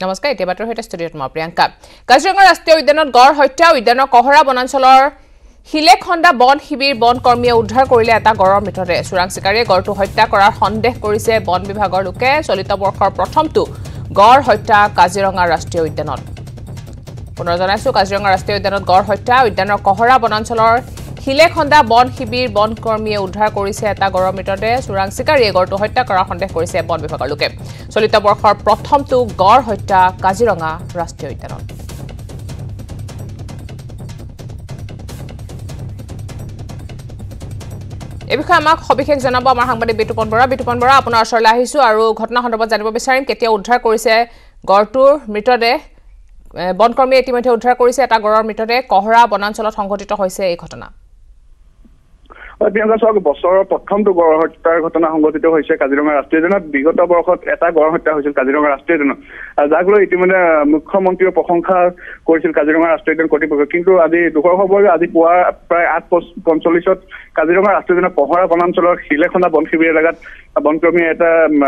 নমস্কাৰ এতিয়া বাতৰ হৈতে ষ্টুডিঅ'ত মই প্ৰিয়ংকা কাজিৰঙা ৰাষ্ট্ৰীয় উদ্যানত গড় হত্যা উদ্যানৰ কহৰা বনাঞ্চলৰ হিলেখণ্ডা বন শিবিৰ বন কৰ্মীয়ে উদ্ধাৰ কৰিলে এটা গড়ৰ মৃতদেহ চোৰাং চিকাৰীয়ে গড়টো হত্যা কৰাৰ সন্দেহ কৰিছে বন বিভাগৰ লোকে চলিত বৰ্ষৰ প্ৰথমটো গড় হত্যা কাজিৰঙা ৰাষ্ট্ৰীয় উদ্যানত পুনৰ জনাইছো কাজিৰঙা ৰাষ্ট্ৰীয় উদ্যানত গড় হত্যা উদ্যানৰ কহৰা বনাঞ্চলৰ হিলেখণ্ডা বন শিবিৰ বন কৰ্মীয়ে উদ্ধাৰ কৰিছে এটা গড়ৰ মৃতদেহ চোৰাং চিকাৰীয়ে গড়টো হত্যা কৰাৰ সন্দেহ কৰিছে বন বিভাগৰ লোকে চলিত বৰ্ষৰ প্ৰথমটো গড় হত্যা কাজিৰঙা ৰাষ্ট্ৰীয় উদ্যানত এই বিষয়ে আমাক সবিশেষ জনাব আমাৰ সাংবাদিক বিতুপন বৰা আপোনাৰ ওচৰলৈ আহিছো আৰু ঘটনা সন্দৰ্ভত জানিব বিচাৰিম কেতিয়া উদ্ধাৰ কৰিছে গড়টোৰ মৃতদেহ বনকৰ্মীয়ে ইতিমধ্যে উদ্ধাৰ কৰিছে এটা গড়ৰ মৃতদেহ কহৰা বনাঞ্চলত সংঘটিত হৈছে এই ঘটনা বছৰৰ প্ৰথমটো গড় হত্যাৰ ঘটনা সংঘটিত হৈছে কাজিৰঙা ৰাষ্ট্ৰীয় উদ্যানত বিগত বৰ্ষত এটা গড় হত্যা হৈছিল কাজিৰঙা ৰাষ্ট্ৰীয় উদ্যানত যাক লৈ ইতিমধ্যে মুখ্যমন্ত্ৰীয়ে প্ৰশংসা কৰিছিল কাজিৰঙা ৰাষ্ট্ৰীয় উদ্যান কৰ্তৃপক্ষই কিন্তু আজি দুখৰ খবৰ আজি পুৱা প্ৰায় 8:45ত কাজিৰঙা ৰাষ্ট্ৰীয় উদ্যানৰ কহৰা বনাঞ্চলৰ হিলেখণ্ডা বন শিবিৰ এলেকাত বনকৰ্মীয়ে এটা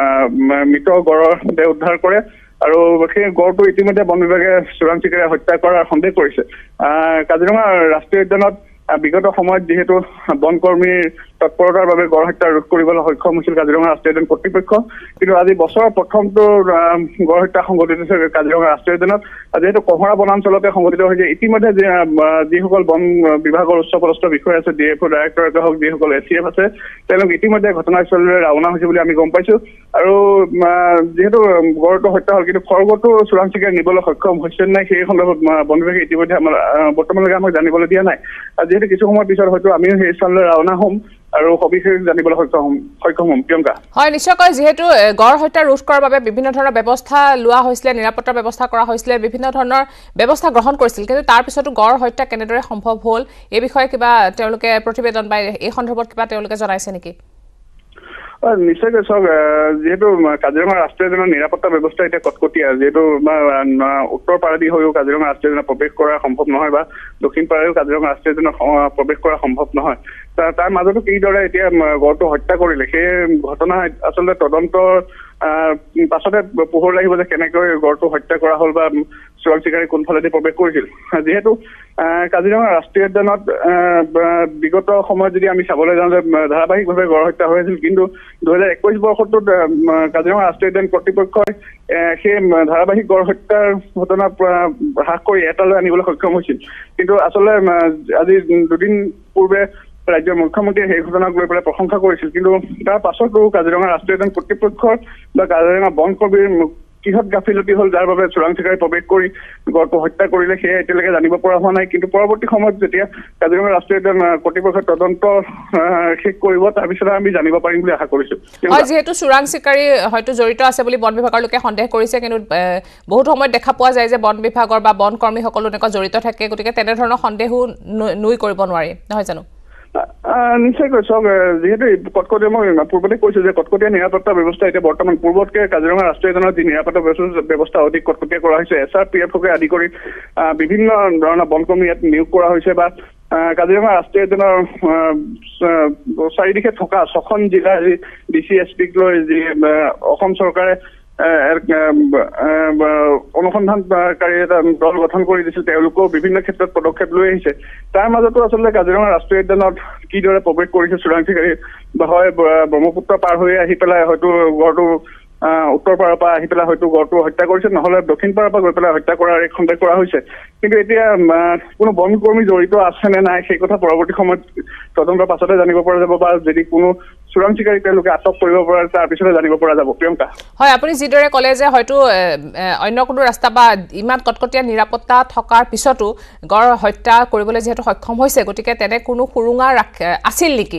মৃত গড়ৰ দেহ উদ্ধাৰ কৰে আৰু সেই গড়টো ইতিমধ্যে বন বিভাগে চোৰাং চিকাৰীয়ে হত্যা কৰাৰ সন্দেহ কৰিছে কাজিৰঙা ৰাষ্ট্ৰীয় উদ্যানত বিগত সময়ত যেহেতু বন কৰ্মীৰ তৎপৰতাৰ বাবে গড় হত্যা ৰোধ কৰিবলৈ সক্ষম হৈছিল কাজিৰঙা ৰাষ্ট্ৰীয় উদ্যান কৰ্তৃপক্ষ কিন্তু আজি বছৰৰ প্ৰথমটো গড় হত্যা সংঘটিত হৈছে কাজিৰঙা ৰাষ্ট্ৰীয় উদ্যানত যেহেতু কহৰা বনাঞ্চলতে সংঘটিত হৈছে ইতিমধ্যে যিসকল বন বিভাগৰ উচ্চপদস্থ বিষয়া আছে ডিএফঅ ডাইৰেক্টৰ হওক যিসকল এচিএফ আছে তেওঁলোক ইতিমধ্যে ঘটনাস্থললৈ ৰাওনা হৈছে বুলি আমি গম পাইছো আৰু যেহেতু গড়টো হত্যা হ'ল কিন্তু খড়গটো চোৰাং চিকাৰীয়ে নিবলৈ সক্ষম হৈছে নাই সেই সন্দৰ্ভত বন বিভাগে ইতিমধ্যে আমাৰ বৰ্তমানলৈকে আমাক জানিবলৈ দিয়া নাই যেহেতু কিছু সময়ৰ পিছত হয়তো আমিও সেই স্থানলৈ ৰাওনা হ'ম আৰু সবিশেষ জানিবলৈ সক্ষম হ'ম প্ৰিয়ংকা হয় নিশ্চয়কৈ যেহেতু গড় হত্যা ৰোধ কৰাৰ বাবে বিভিন্ন ধৰণৰ ব্যৱস্থা লোৱা হৈছিলে নিৰাপত্তাৰ ব্যৱস্থা কৰা হৈছিলে বিভিন্ন ধৰণৰ ব্যৱস্থা গ্ৰহণ কৰিছিল কিন্তু তাৰ পিছতো গড় হত্যা কেনেদৰে সম্ভৱ হ'ল এই বিষয়ে কিবা তেওঁলোকে প্ৰতিবেদন বা এই সন্দৰ্ভত কিবা তেওঁলোকে জনাইছে নেকি নিশ্চয়কৈ চাওক যেহেতু কাজিৰঙা ৰাষ্ট্ৰীয় উদ্যানৰ নিৰাপত্তা ব্যৱস্থা এতিয়া কটকটীয়া যেহেতু উত্তৰ পাৰেদি হৈও কাজিৰঙা ৰাষ্ট্ৰীয় উদ্যানত প্ৰৱেশ কৰা সম্ভৱ নহয় বা দক্ষিণ পাৰেও কাজিৰঙা ৰাষ্ট্ৰীয় উদ্যানত প্ৰৱেশ কৰা সম্ভৱ নহয় তাৰ মাজতো কিদৰে এতিয়া গড়টো হত্যা কৰিলে সেই ঘটনা আচলতে তদন্তৰ পাছতে পোহৰ লাগিব যে কেনেকৈ গড়টো হত্যা কৰা হ'ল বা চোৰাং চিকাৰী কোনফালেদি প্ৰৱেশ কৰিছিল যিহেতু কাজিৰঙা ৰাষ্ট্ৰীয় উদ্যানত বিগত সময়ত যদি আমি চাবলৈ যাওঁ যে ধাৰাবাহিকভাৱে গড় হত্যা হৈ আছিল কিন্তু 2021 বৰ্ষটোত কাজিৰঙা ৰাষ্ট্ৰীয় উদ্যান কৰ্তৃপক্ষই সেই ধাৰাবাহিক গড় হত্যাৰ ঘটনা হ্ৰাস কৰি এটালৈ আনিবলৈ সক্ষম হৈছিল কিন্তু আচলতে আজি দুদিন পূৰ্বে ৰাজ্যৰ মুখ্যমন্ত্ৰীয়ে সেই ঘটনাক লৈ পেলাই প্ৰশংসা কৰিছিল কিন্তু তাৰ পাছতো কাজিৰঙা ৰাষ্ট্ৰীয় উদ্যান কৰ্তৃপক্ষৰ বা কাজিৰঙা বন কৰ্মীৰ কিহত গাফিলতি হ'ল যাৰ বাবে চোৰাং চিকাৰী প্ৰৱেশ কৰি গড়টো হত্যা কৰিলে সেয়া এতিয়ালৈকে জানিব পৰা হোৱা নাই কিন্তু পৰৱৰ্তী সময়ত যেতিয়া কাজিৰঙা ৰাষ্ট্ৰীয় উদ্যান কৰ্তৃপক্ষই তদন্ত শেষ কৰিব তাৰপিছত আমি জানিব পাৰিম বুলি আশা কৰিছো যিহেতু চোৰাং চিকাৰী হয়তো জড়িত আছে বুলি বন বিভাগৰ লোকে সন্দেহ কৰিছে কিন্তু বহুত সময়ত দেখা পোৱা যায় যে বন বিভাগৰ বা বন কৰ্মীসকলো এনেকুৱা জড়িত থাকে গতিকে তেনেধৰণৰ সন্দেহো নুই কৰিব নোৱাৰি নহয় জানো নিশ্চয়কৈ চাওক যিহেতু কটকটীয়া মই পূৰ্বতে কৈছো যে কটকটীয়া নিৰাপত্তা ব্যৱস্থা এতিয়া বৰ্তমান পূৰ্বতকে কাজিৰঙা ৰাষ্ট্ৰীয় উদ্যানত যি নিৰাপত্তা ব্যৱস্থা অধিক কটকটীয়া কৰা হৈছে SRPFকে আদি কৰি বিভিন্ন ধৰণৰ বনকৰ্মী ইয়াত নিয়োগ কৰা হৈছে বা কাজিৰঙা ৰাষ্ট্ৰীয় উদ্যানৰ চাৰিদিশে থকা 6খন জিলাৰ যি DCSPক লৈ যি অসম চৰকাৰে অনুসন্ধানকাৰী এটা দল গঠন কৰি দিছিল তেওঁলোকেও বিভিন্ন ক্ষেত্ৰত পদক্ষেপ লৈ আহিছে তাৰ মাজতো আচলতে কাজিৰঙা ৰাষ্ট্ৰীয় উদ্যানত কিদৰে প্ৰৱেশ কৰিছে চোৰাং চিকাৰী বা হয় ব্ৰহ্মপুত্ৰ পাৰ হৈ আহি পেলাই হয়তো গড়টো উত্তৰ পাৰৰ পৰা আহি পেলাই হয়তো গড়টো হত্যা কৰিছে নহ'লে দক্ষিণ পাৰৰ পৰা গৈ পেলাই হত্যা কৰাৰ এক সন্দেহ কৰা হৈছে কিন্তু এতিয়া কোনো বন কৰ্মী জড়িত আছে নে নাই সেই কথা পৰৱৰ্তী সময়ত তদন্তৰ পাছতে জানিব পৰা যাব বা যদি কোনো চোৰাং চিকাৰী তেওঁলোকে আটক কৰিব পৰা তাৰ পিছতে জানিব পৰা যাব প্ৰিয়ংকা হয় আপুনি যিদৰে ক'লে যে হয়তো অন্য কোনো ৰাস্তা বা ইমান কটকটীয়া নিৰাপত্তা থকাৰ পিছতো গড় হত্যা কৰিবলৈ যিহেতু সক্ষম হৈছে গতিকে তেনে কোনো সুৰুঙা আছিল নেকি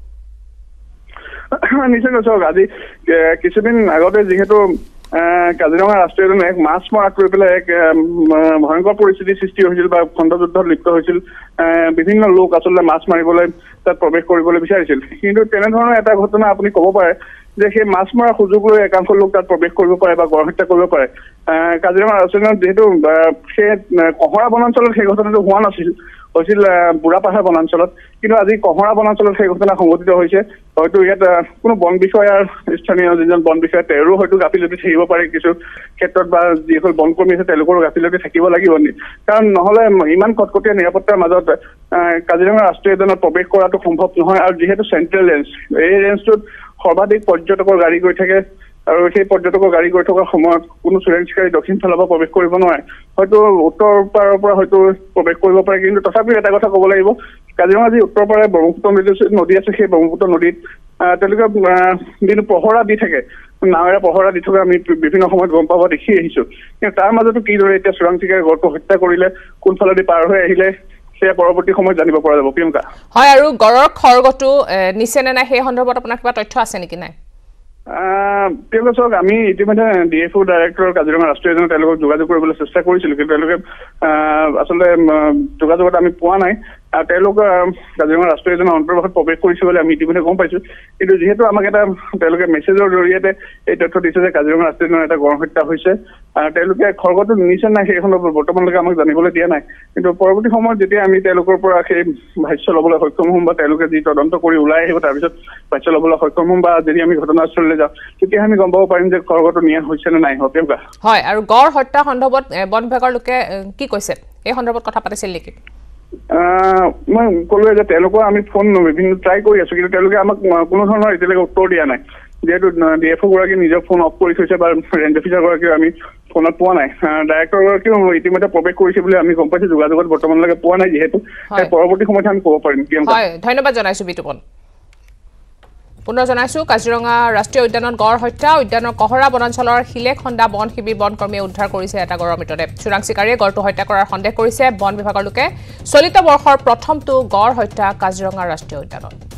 নিশ্চয় চাওক আজি কিছুদিন আগতে যিহেতু কাজিৰঙা ৰাষ্ট্ৰীয় উদ্যানত এক মাছ মৰাক লৈ পেলাই এক ভয়ংকৰ পৰিস্থিতিৰ সৃষ্টি হৈছিল বা খণ্ডযুদ্ধত লিপ্ত হৈছিল বিভিন্ন লোক আচলতে মাছ মাৰিবলৈ তাত প্ৰৱেশ কৰিবলৈ বিচাৰিছিল কিন্তু তেনেধৰণৰ এটা ঘটনা আপুনি ক'ব পাৰে যে সেই মাছ মৰাৰ সুযোগ লৈ একাংশ লোক তাত প্ৰৱেশ কৰিব পাৰে বা গড় হত্যা কৰিব পাৰে কাজিৰঙা ৰাষ্ট্ৰীয় উদ্যানত যিহেতু সেই কহৰা বনাঞ্চলত সেই ঘটনাটো হোৱা নাছিল হৈছিল বুঢ়াপাহাৰ বনাঞ্চলত কিন্তু আজি কহৰা বনাঞ্চলত সেই ঘটনা সংঘটিত হৈছে হয়তো ইয়াত কোনো বন বিষয়াৰ স্থানীয় যিজন বন বিষয়া তেওঁৰো হয়তো গাফিলতি থাকিব পাৰে কিছু ক্ষেত্ৰত বা যিসকল বন কৰ্মী আছে তেওঁলোকৰো গাফিলতি থাকিব লাগিব কাৰণ নহলে ইমান কটকটীয়া নিৰাপত্তাৰ মাজত কাজিৰঙা ৰাষ্ট্ৰীয় উদ্যানত প্ৰৱেশ কৰাটো সম্ভৱ নহয় আৰু যিহেতু চেণ্ট্ৰেল ৰেঞ্জ এই ৰেঞ্জটোত সৰ্বাধিক পৰ্যটকৰ গাড়ী গৈ থাকে আৰু সেই পৰ্যটকৰ গাড়ী গৈ থকাৰ সময়ত কোনো চোৰাং চিকাৰী দক্ষিণ ফালৰ পৰা প্ৰৱেশ কৰিব নোৱাৰে হয়তো উত্তৰ পাৰৰ পৰা হয়তো প্ৰৱেশ কৰিব পাৰে কিন্তু তথাপিও এটা কথা ক'ব লাগিব কাজিৰঙা যি উত্তৰ পাৰে ব্ৰহ্মপুত্ৰ নদী আছে সেই ব্ৰহ্মপুত্ৰ নদীত তেওঁলোকে দিনটো পহৰা দি থাকে নাৱেৰে পহৰা দি থকা আমি বিভিন্ন সময়ত গম পাব দেখি আহিছো কিন্তু তাৰ মাজতো কিদৰে এতিয়া চোৰাং চিকাৰী গড়টো হত্যা কৰিলে কোনফালেদি পাৰ হৈ আহিলে সেয়া পৰৱৰ্তী সময়ত জানিব পৰা যাব প্ৰিয়ংকা হয় আৰু গড়ৰ খড়গটো নিছে নে নাই সেই সন্দৰ্ভত আপোনাৰ কিবা তথ্য আছে নেকি নাই প্ৰিয়ংকা চাওক আমি ইতিমধ্যে ডিএফও ডাইৰেক্টৰ কাজিৰঙা ৰাষ্ট্ৰীয় উদ্যানত তেওঁলোকক যোগাযোগ কৰিবলৈ চেষ্টা কৰিছিলো কিন্তু তেওঁলোকে আচলতে যোগাযোগত আমি পোৱা নাই আৰু তেওঁলোক কাজিৰঙা ৰাষ্ট্ৰীয় উদ্যানৰ অন্তৰ্গত প্ৰৱেশ কৰিছে বুলি আমি ইতিমধ্যে গম পাইছো কিন্তু যিহেতু আমাক এটা তেওঁলোকে মেছেজৰ জৰিয়তে এই তথ্য দিছে যে কাজিৰঙা ৰাষ্ট্ৰীয় উদ্যানত এটা গড় হত্যা হৈছে তেওঁলোকে খড়গটো নিছে নাই সেই সন্দৰ্ভত বৰ্তমানলৈকে আমাক জানিবলৈ দিয়া নাই কিন্তু পৰৱৰ্তী সময়ত যেতিয়া আমি তেওঁলোকৰ পৰা সেই ভাষ্য ল'বলৈ সক্ষম হ'ম বা তেওঁলোকে যি তদন্ত কৰি ওলাই আহিব তাৰপিছত ভাষ্য ল'বলৈ সক্ষম হ'ম বা যদি আমি ঘটনাস্থলীলৈ যাওঁ তেতিয়া আমি গম পাব পাৰিম যে খড়গটো নিয়া হৈছে নে নাই প্ৰিয়ংকা হয় আৰু গড় হত্যা সন্দৰ্ভত বন বিভাগৰ লোকে কি কৈছে এই সন্দৰ্ভত কথা পাতিছিল নেকি মই ক'লোৱে যে তেওঁলোকৰ আমি ফোন বিভিন্ন ট্ৰাই কৰি আছো কিন্তু তেওঁলোকে আমাক কোনো ধৰণৰ এতিয়ালৈকে উত্তৰ দিয়া নাই যেহেতু ডিএফও গৰাকী নিজৰ ফোন অফ কৰি থৈছে বা ৰেঞ্জ অফিচাৰ গৰাকীও আমি ফোনত পোৱা নাই ডাইৰেক্টৰ গৰাকীও ইতিমধ্যে প্ৰৱেশ কৰিছে বুলি আমি গম পাইছো যোগাযোগত বৰ্তমানলৈকে পোৱা নাই যিহেতু পৰৱৰ্তী সময়ত আমি ক'ব পাৰিম হয় ধন্যবাদ জনাইছো বিতুপন পুনৰ জনাইছো কাজিৰঙা ৰাষ্ট্ৰীয় উদ্যানত গড় হত্যা উদ্যানৰ কহৰা বনাঞ্চলৰ শিলেখণ্ডা বন শিবিৰ বন কৰ্মীয়ে উদ্ধাৰ কৰিছে এটা গড়ৰ মৃতদেহ চোৰাং চিকাৰীয়ে গড়টো হত্যা কৰাৰ সন্দেহ কৰিছে বন বিভাগৰ লোকে চলিত বৰ্ষৰ প্ৰথমটো গড় হত্যা কাজিৰঙা ৰাষ্ট্ৰীয় উদ্যানত